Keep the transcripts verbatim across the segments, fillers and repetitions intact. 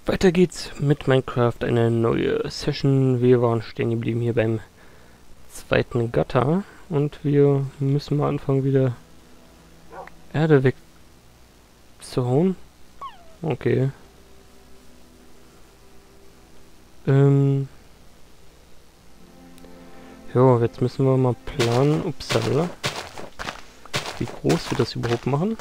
Weiter geht's mit Minecraft, eine neue Session. Wir waren stehen geblieben hier beim zweiten Gatter und wir müssen mal anfangen, wieder Erde wegzuhauen. Okay. Ähm. Ja, jetzt müssen wir mal planen. Upsala. Wie groß wir das überhaupt machen.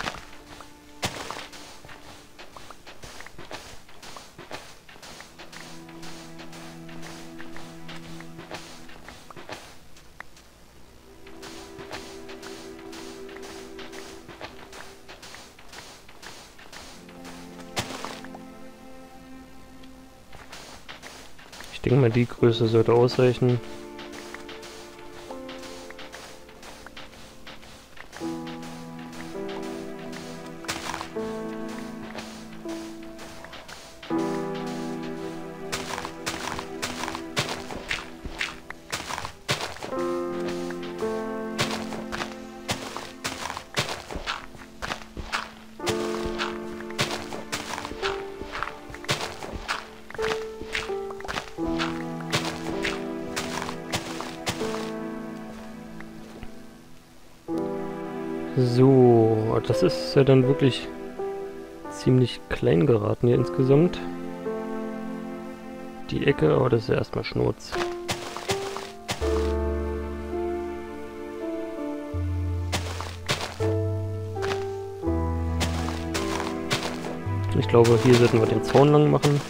Ich denke mal, die Größe sollte ausreichen. So, das ist ja dann wirklich ziemlich klein geraten hier insgesamt. Die Ecke, aber das ist ja erstmal Schnurz. Ich glaube, hier sollten wir den Zaun lang machen.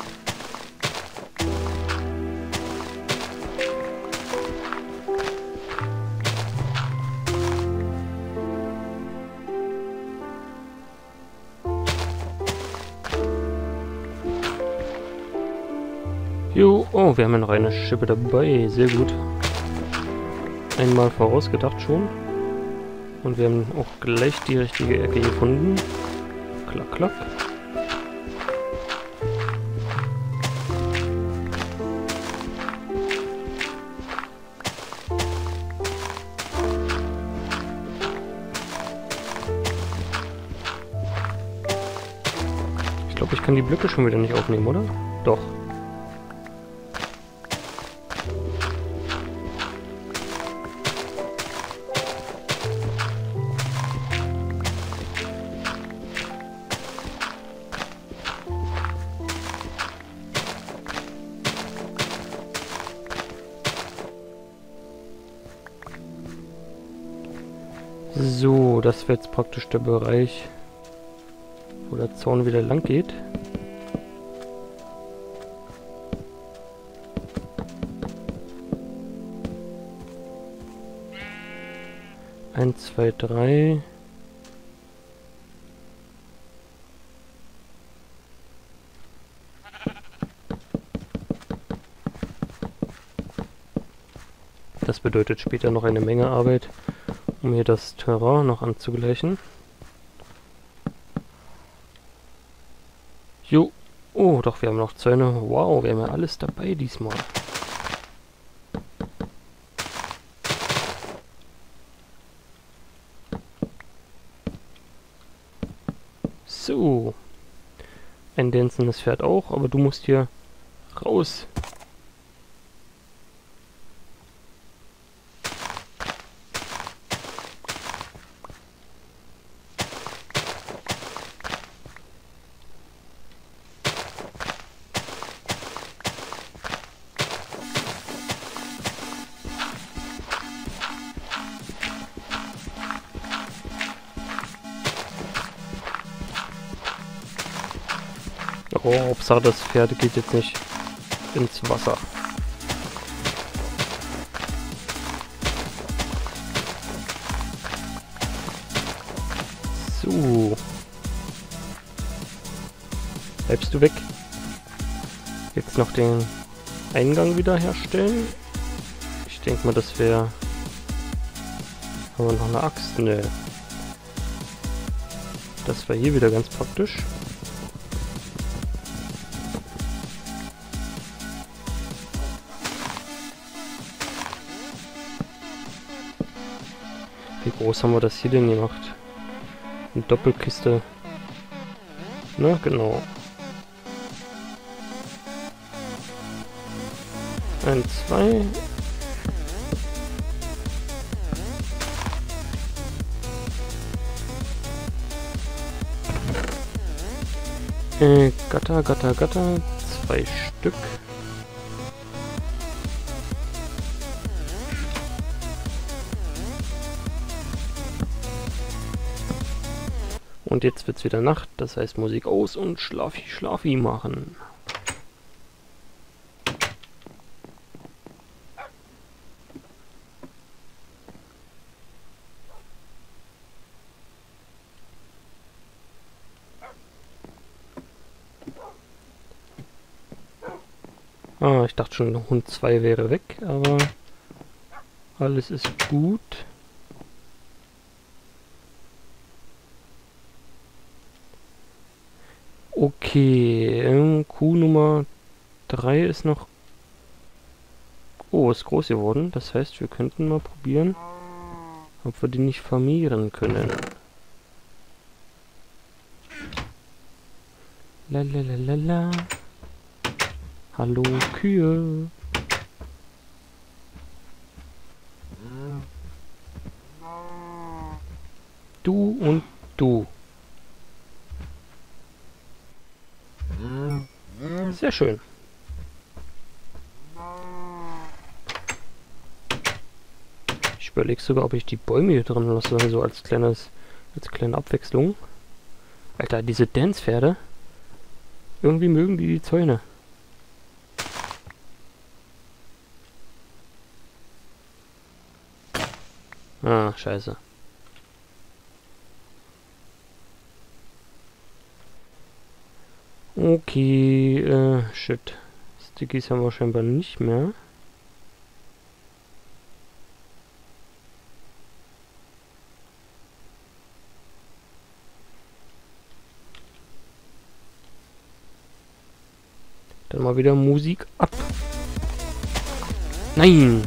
Jo, oh, wir haben ja noch eine Schippe dabei. Sehr gut. Einmal vorausgedacht schon. Und wir haben auch gleich die richtige Ecke gefunden. Klack, klack. Ich glaube, ich kann die Blöcke schon wieder nicht aufnehmen, oder? Doch. So, das wäre jetzt praktisch der Bereich, wo der Zaun wieder lang geht. Eins, zwei, drei. Das bedeutet später noch eine Menge Arbeit, um hier das Terrain noch anzugleichen. Jo. Oh, doch, wir haben noch Zäune. Wow, wir haben ja alles dabei diesmal. So. Ein dancendes Pferd auch, aber du musst hier raus. Oh, Hauptsache das Pferd geht jetzt nicht ins Wasser. So. Bleibst du weg? Jetzt noch den Eingang wieder herstellen. Ich denke mal, das wäre... Haben wir noch eine Axt? Ne. Das war hier wieder ganz praktisch. Wie groß haben wir das hier denn gemacht? Eine Doppelkiste. Na, genau. Ein, zwei. Äh, Gatter, Gatter, Gatter. Zwei Stück. Und jetzt wird's wieder Nacht, das heißt Musik aus und Schlafi, Schlafi machen. Ah, ich dachte schon, Hund zwei wäre weg, aber alles ist gut. Okay, ähm, Kuh Nummer drei ist noch... Oh, ist groß geworden. Das heißt, wir könnten mal probieren, ob wir die nicht vermehren können. Lalalala. Hallo, Kühe. Du und du. Sehr schön. Ich überlege sogar, ob ich die Bäume hier drin lasse, also als kleines, als kleine Abwechslung. Alter, diese Dance-Pferde. Irgendwie mögen die die Zäune. Ah, scheiße. Okay, äh, shit. Stickies haben wir scheinbar nicht mehr. Dann mal wieder Musik ab. Nein!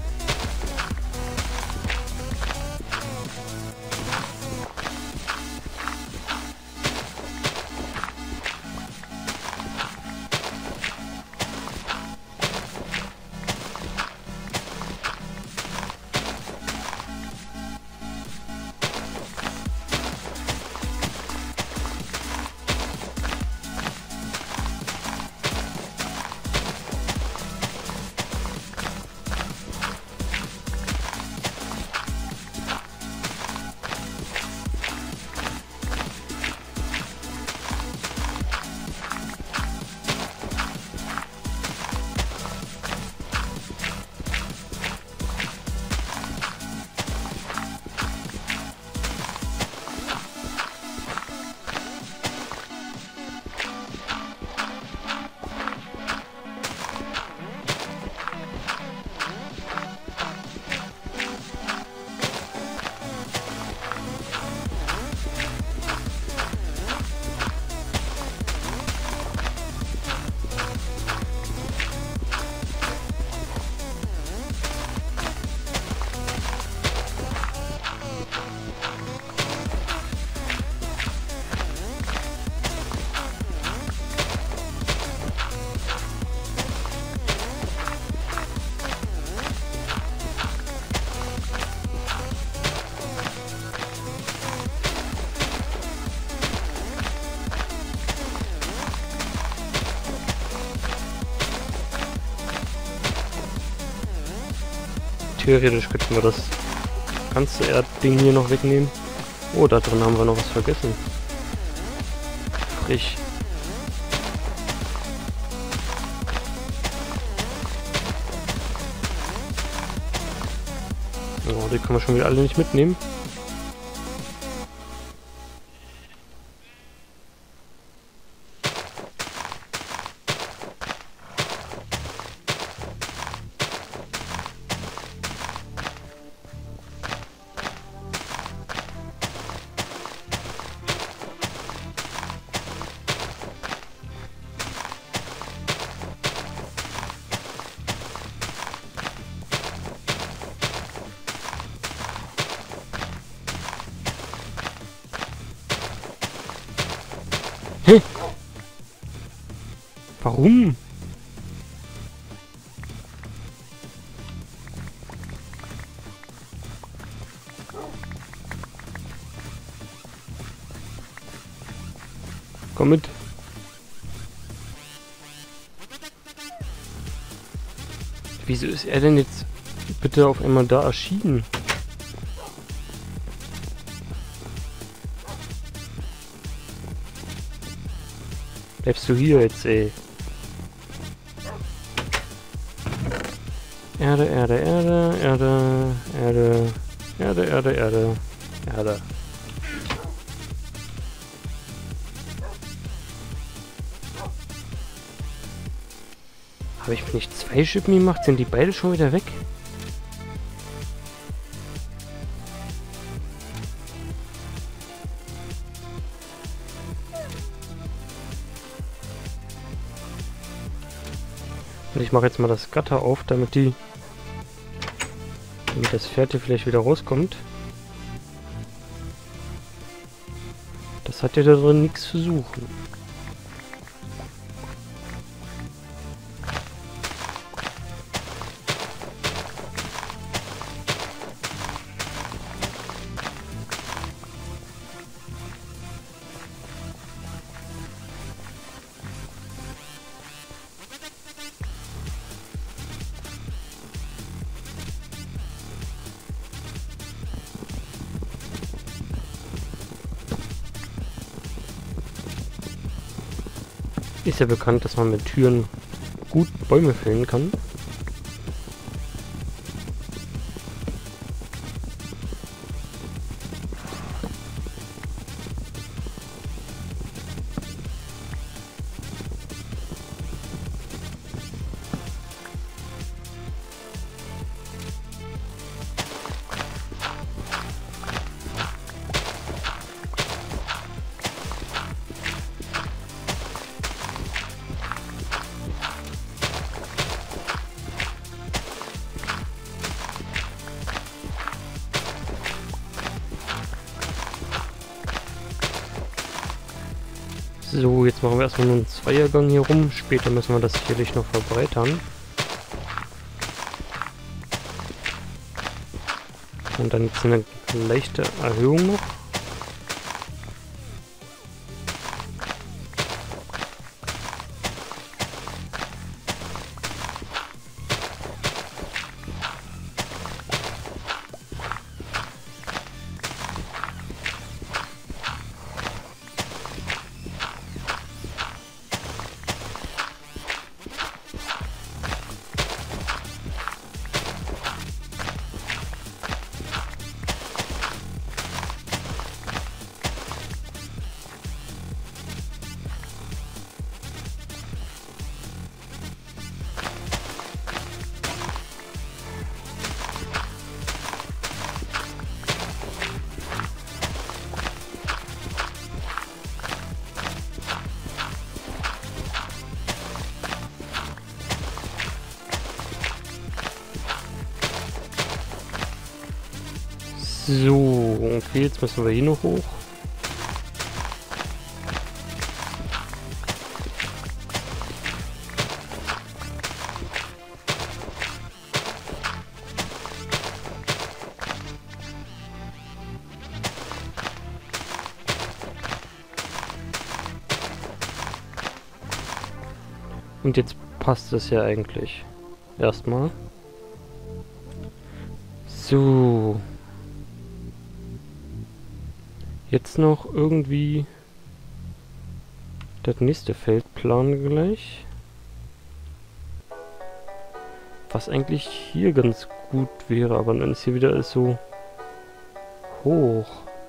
Theoretisch könnten wir das ganze Erdding hier noch wegnehmen. Oh, da drin haben wir noch was vergessen. Frisch. Oh, die können wir schon wieder alle nicht mitnehmen. Hä? Warum? Komm mit. Wieso ist er denn jetzt bitte auf einmal da erschienen? Bleibst du hier jetzt, ey? Erde, Erde, Erde, Erde, Erde, Erde, Erde, Erde, Erde. Habe ich mir nicht zwei Schippen gemacht? Sind die beide schon wieder weg? Und ich mache jetzt mal das Gatter auf, damit die... damit das Pferd hier vielleicht wieder rauskommt. Das hat ja da drin nichts zu suchen. Ist ja bekannt, dass man mit Türen gut Bäume fällen kann. So, jetzt machen wir erstmal nur einen Zweiergang hier rum. Später müssen wir das sicherlich noch verbreitern. Und dann jetzt eine leichte Erhöhung noch. So, okay, jetzt müssen wir hier noch hoch. Und jetzt passt es ja eigentlich. Erstmal. So. Jetzt noch irgendwie das nächste Feld planen gleich. Was eigentlich hier ganz gut wäre, aber dann ist hier wieder alles so hoch.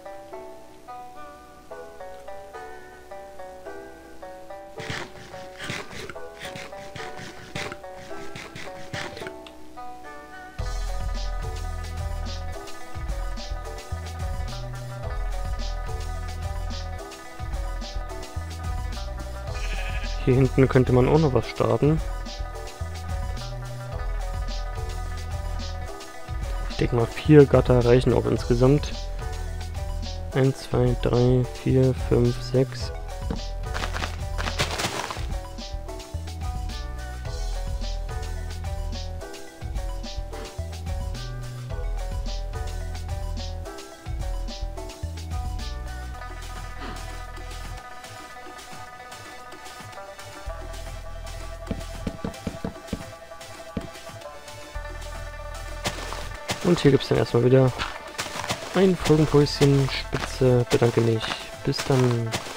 Hier hinten könnte man auch noch was starten. Ich denke mal, vier Gatter reichen auch insgesamt. eins, zwei, drei, vier, fünf, sechs. Und hier gibt es dann erstmal wieder ein Folgenpäuschen. Spitze, bedanke mich. Bis dann.